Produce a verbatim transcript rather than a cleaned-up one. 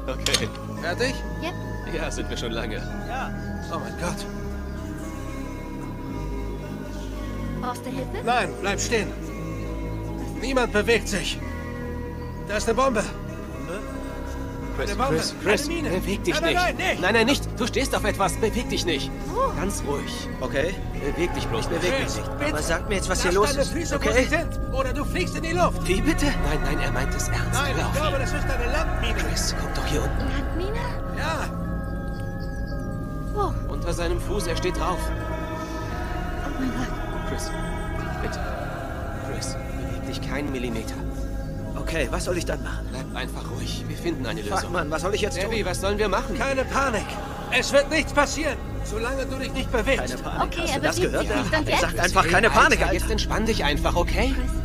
Okay. Fertig? Yep. Ja, sind wir schon lange. Ja. Oh mein Gott. Brauchst du Hilfe? Nein, bleib stehen. Niemand bewegt sich. Da ist eine Bombe. Chris, Eine Bombe. Chris, Chris, Eine Mine. beweg dich Nein, nein, nicht. nein, nicht. Nein, nein, nicht. Du stehst auf etwas. Beweg dich nicht. Oh. Ganz ruhig. Okay, Beweg dich bloß nicht. beweg mich Chris, nicht. bitte. Aber sag mir jetzt, was Lass hier los deine ist. Füße, wo Okay? sie sind. Oder du fliegst in die Luft. Wie bitte? Nein, nein, er meint es ernst. Nein, Hör ich auf glaube, ihn. das ist eine Landmine. Chris, guck doch hier unten. Landmine? Ja. Oh, Unter seinem Fuß, er steht drauf. oh mein Gott. Chris, bitte. Chris, beweg dich keinen Millimeter. Okay, was soll ich dann machen? Bleib einfach ruhig. Wir finden eine Fuck, Lösung. Mann, was soll ich jetzt tun? Debbie, was sollen wir machen? Keine Panik. Es wird nichts passieren, solange du dich nicht bewegst. Keine Panik. Okay, Hast er du das bewegt gehört? sich nicht und Er sagt jetzt? einfach Hey, keine Alter, Panik, Alter. Jetzt entspann dich einfach, okay? Chris,